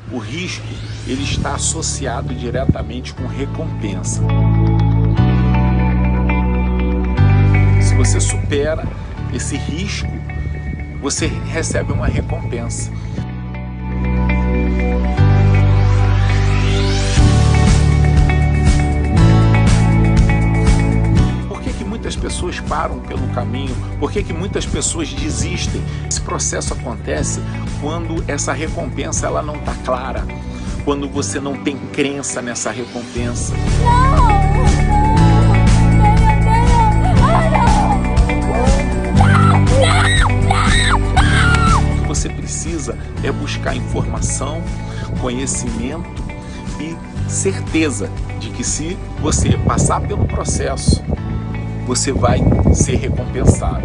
O risco, ele está associado diretamente com recompensa. Se você supera esse risco, você recebe uma recompensa. Por que muitas pessoas param pelo caminho? Por que muitas pessoas desistem? Esse processo acontece quando essa recompensa ela não está clara, quando você não tem crença nessa recompensa. O que você precisa é buscar informação, conhecimento e certeza de que se você passar pelo processo, você vai ser recompensado.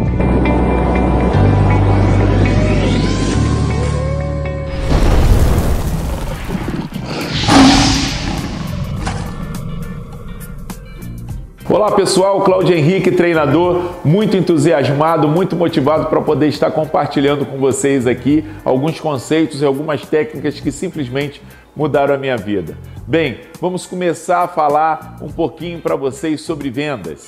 Olá pessoal, Cláudio Henrique, treinador, muito entusiasmado, muito motivado para poder estar compartilhando com vocês aqui alguns conceitos e algumas técnicas que simplesmente mudaram a minha vida. Bem, vamos começar a falar um pouquinho para vocês sobre vendas.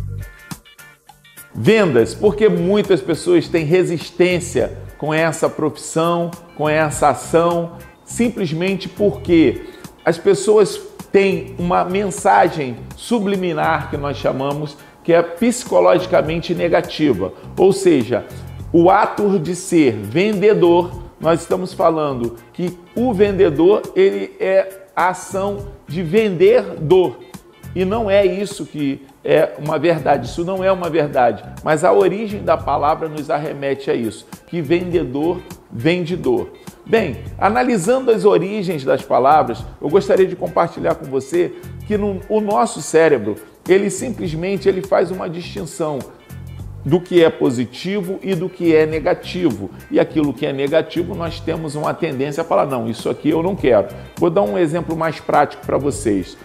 Vendas, porque muitas pessoas têm resistência com essa profissão, com essa ação, simplesmente porque as pessoas têm uma mensagem subliminar que nós chamamos, que é psicologicamente negativa. Ou seja, o ato de ser vendedor, nós estamos falando que o vendedor, ele é a ação de vender dor. E não é isso que é uma verdade, isso não é uma verdade, mas a origem da palavra nos arremete a isso, que vendedor vende dor. Bem, analisando as origens das palavras, eu gostaria de compartilhar com você que o nosso cérebro, ele simplesmente faz uma distinção do que é positivo e do que é negativo. E aquilo que é negativo, nós temos uma tendência a falar, não, isso aqui eu não quero. Vou dar um exemplo mais prático para vocês.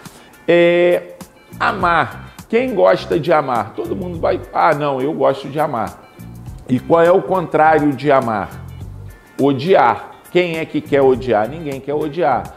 Amar. Quem gosta de amar? Todo mundo vai, não, eu gosto de amar. E qual é o contrário de amar? Odiar. Quem é que quer odiar? Ninguém quer odiar.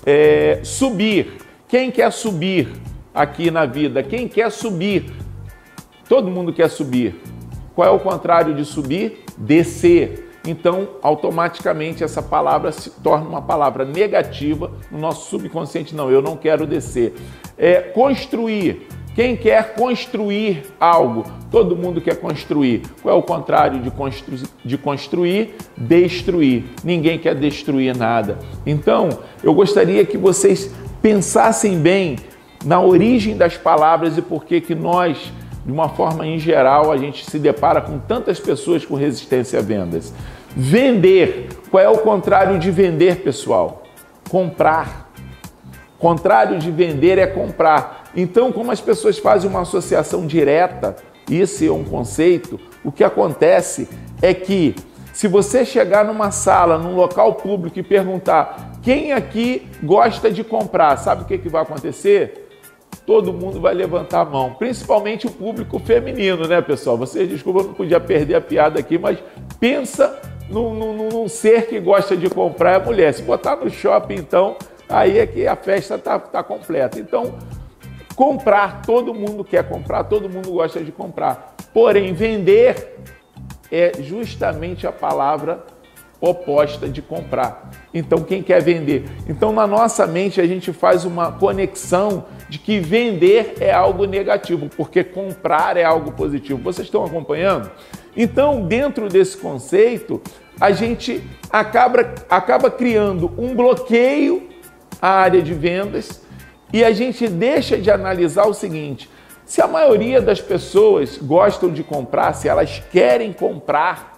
Subir. Quem quer subir aqui na vida? Quem quer subir? Todo mundo quer subir. Qual é o contrário de subir? Descer. Então, automaticamente, essa palavra se torna uma palavra negativa no nosso subconsciente. Não, eu não quero descer. Construir. Quem quer construir algo? Todo mundo quer construir. Qual é o contrário de construir? Destruir. Ninguém quer destruir nada. Então, eu gostaria que vocês pensassem bem na origem das palavras e por que nós, de uma forma em geral, a gente se depara com tantas pessoas com resistência a vendas. Vender. Qual é o contrário de vender, pessoal? Comprar. O contrário de vender é comprar. Então, como as pessoas fazem uma associação direta, esse é um conceito, o que acontece é que se você chegar numa sala, num local público e perguntar quem aqui gosta de comprar, sabe o que vai acontecer? Todo mundo vai levantar a mão, principalmente o público feminino, né, pessoal? Vocês desculpa, eu não podia perder a piada aqui, mas pensa num ser que gosta de comprar, é a mulher. Se botar no shopping, então, aí é que a festa tá completa. Então, comprar, todo mundo quer comprar, todo mundo gosta de comprar. Porém, vender é justamente a palavra oposta de comprar. Então, quem quer vender? Então, na nossa mente, a gente faz uma conexão de que vender é algo negativo, porque comprar é algo positivo. Vocês estão acompanhando? Então, dentro desse conceito, a gente acaba criando um bloqueio à área de vendas e a gente deixa de analisar o seguinte: se a maioria das pessoas gostam de comprar, se elas querem comprar,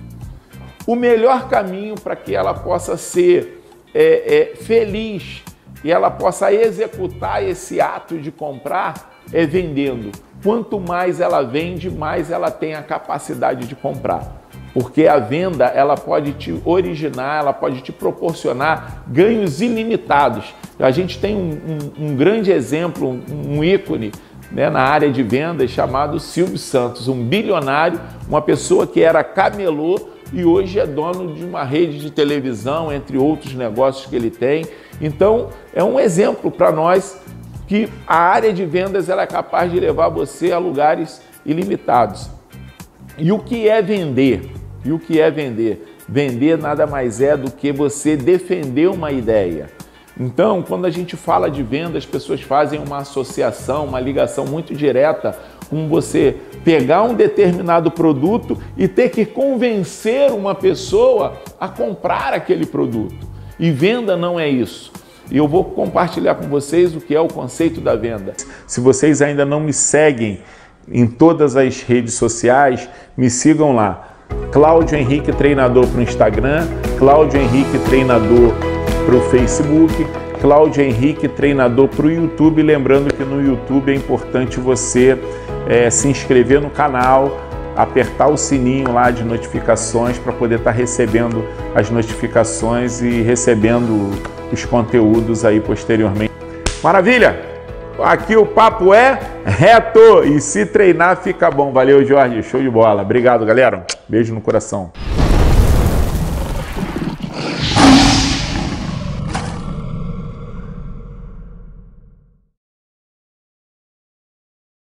o melhor caminho para que ela possa ser feliz e ela possa executar esse ato de comprar é vendendo. Quanto mais ela vende, mais ela tem a capacidade de comprar. Porque a venda, ela pode te originar, ela pode te proporcionar ganhos ilimitados. A gente tem um grande exemplo, um ícone, né, na área de vendas chamado Silvio Santos, um bilionário, uma pessoa que era camelô, e hoje é dono de uma rede de televisão, entre outros negócios que ele tem. Então, é um exemplo para nós que a área de vendas ela é capaz de levar você a lugares ilimitados. E o que é vender? E o que é vender? Vender nada mais é do que você defender uma ideia. Então, quando a gente fala de venda, as pessoas fazem uma associação, uma ligação muito direta com você pegar um determinado produto e ter que convencer uma pessoa a comprar aquele produto. E venda não é isso. E eu vou compartilhar com vocês o que é o conceito da venda. Se vocês ainda não me seguem em todas as redes sociais, me sigam lá. Cláudio Henrique Treinador para o Instagram, Cláudio Henrique Treinador para o Facebook, Cláudio Henrique Treinador para o YouTube. Lembrando que no YouTube é importante você se inscrever no canal, apertar o sininho lá de notificações para poder estar recebendo as notificações e recebendo os conteúdos aí posteriormente. Maravilha! Aqui o papo é reto e se treinar fica bom. Valeu, Jorge. Show de bola. Obrigado, galera. Beijo no coração.